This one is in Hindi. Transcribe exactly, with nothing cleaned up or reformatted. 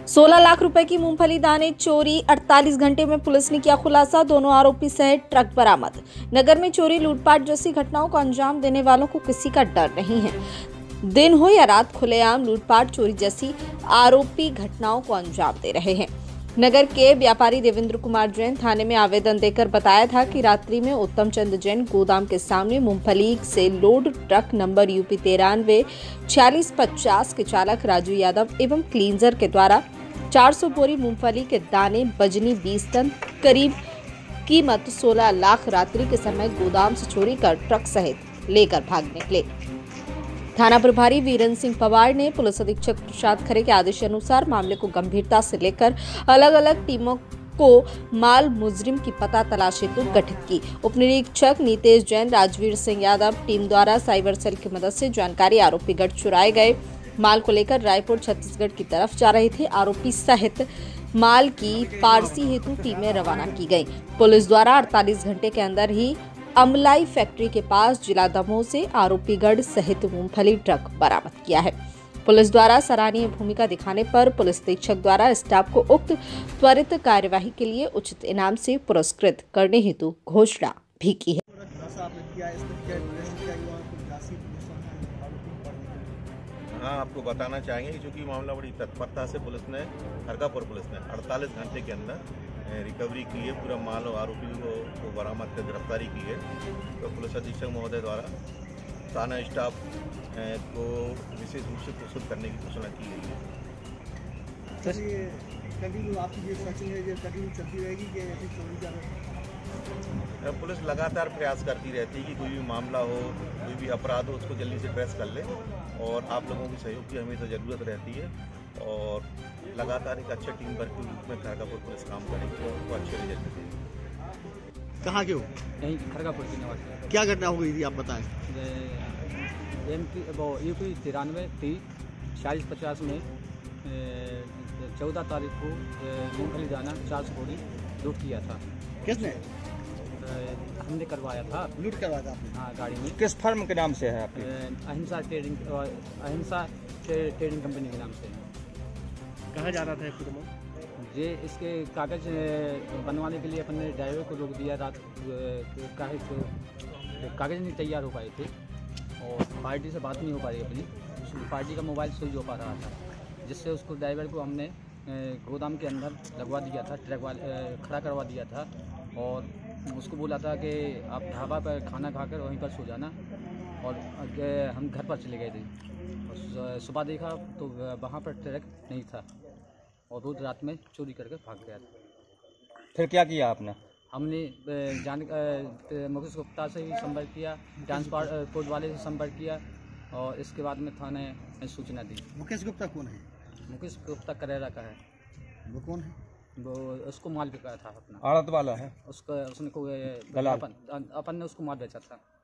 सोलह लाख रुपए की मूंगफली दाने चोरी, अड़तालीस घंटे में पुलिस ने किया खुलासा। दोनों आरोपी सहित ट्रक बरामद। नगर में चोरी लूटपाट जैसी घटनाओं को अंजाम देने वालों को किसी का डर नहीं है। दिन हो या रात, खुलेआम लूटपाट चोरी जैसी आरोपी घटनाओं को अंजाम दे रहे हैं। नगर के व्यापारी देवेंद्र कुमार जैन थाने में आवेदन देकर बताया था कि रात्रि में उत्तम चंद जैन गोदाम के सामने मूंगफली से लोड ट्रक नंबर यूपी तिरानवे छियालीस पचास के चालक राजू यादव एवं क्लींजर के द्वारा चार सौ बोरी मूंगफली के दाने बजनी बीस टन करीब कीमत सोलह लाख रात्रि के समय गोदाम से चोरी कर ट्रक सहित लेकर भाग निकले। थाना प्रभारी वीरेंद्र सिंह पवार ने पुलिस अधीक्षक प्रसाद खरे के आदेश अनुसार मामले को गंभीरता से लेकर अलग अलग टीमों को माल मुजरिम की पता तलाश हेतु गठित की। उप निरीक्षक नीतेश जैन, राजवीर सिंह यादव टीम द्वारा साइबर सेल की मदद से जानकारी आरोपी गढ़ चुराए गए माल को लेकर रायपुर छत्तीसगढ़ की तरफ जा रहे थे। आरोपी सहित माल की पारसी हेतु टीमें रवाना की गई। पुलिस द्वारा अड़तालीस घंटे के अंदर ही अमलाई फैक्ट्री के पास जिला दमोह से आरोपीगढ़ सहित मूंगफली ट्रक बरामद किया है। पुलिस द्वारा सराहनीय भूमिका दिखाने पर पुलिस अधीक्षक द्वारा स्टाफ को उक्त त्वरित कार्यवाही के लिए उचित इनाम से पुरस्कृत करने हेतु घोषणा भी की है। हाँ, आपको बताना चाहेंगे कि चूंकि मामला बड़ी तत्परता से पुलिस ने खरगापुर पुलिस ने अड़तालीस घंटे के अंदर रिकवरी की है। पूरा माल और आरोपी को, को बरामद कर गिरफ्तारी की है। तो पुलिस अधीक्षक महोदय द्वारा थाना स्टाफ को विशेष रूप से प्रस्तुत करने की घोषणा की गई है। सर, ये कंटिन्यू आपकी ये सर्चिंग है, ये कंटिन्यू चलती रहेगी कि ऐसी चोरी जा रही? पुलिस लगातार प्रयास करती रहती है कि कोई भी मामला हो, कोई भी अपराध हो, उसको जल्दी से ट्रेस कर ले और आप लोगों की सहयोग की हमेशा ज़रूरत रहती है और लगातार एक अच्छे टीम वर्क के रूप में खरगापुर पुलिस काम करेगी और उनको अच्छे रिजल्ट देगी। कहाँ के हो? यहीं खरगापुर की निवासी। क्या घटना हो गई थी, आप बताएं। एम पी वो यूपी तिरानवे टी छियालीस पचास में चौदह तारीख को मूंगफली दाना चार सौ बोरी लूट किया था। किसने? हमने करवाया था। लूट करवाया था आपने? हाँ, गाड़ी में। किस फर्म के नाम से है आपकी? अहिंसा ट्रेडिंग अहिंसा ट्रेडिंग कंपनी के नाम से। कहाँ जा रहा था फिर? ये इसके कागज बनवाने के लिए अपने ड्राइवर को रोक दिया। रात काहे तो कागज नहीं तैयार हो पाए थे और पार्टी से बात नहीं हो पा रही अपनी। पार्टी का मोबाइल स्विच हो पा रहा था, जिससे उसको ड्राइवर को हमने गोदाम के अंदर लगवा दिया था, ट्रक वाले खड़ा करवा दिया था और उसको बोला था कि आप ढाबा पर खाना खाकर वहीं पर सो जाना और हम घर पर चले गए थे। सुबह देखा तो वहाँ पर ट्रक नहीं था और रोज रात में चोरी करके भाग गया था। फिर क्या किया आपने? हमने जान मुकेश गुप्ता से भी संपर्क किया, ट्रांसपोर्ट वाले से संपर्क किया और इसके बाद में थाने में सूचना दी। मुकेश गुप्ता कौन है? मुकेश गुप्ता करेरा का है। वो कौन है? वो उसको माल बिकाया था अपना, आड़त वाला है उसको उसने को दलाल। अपन, अपन ने उसको माल बेचा था।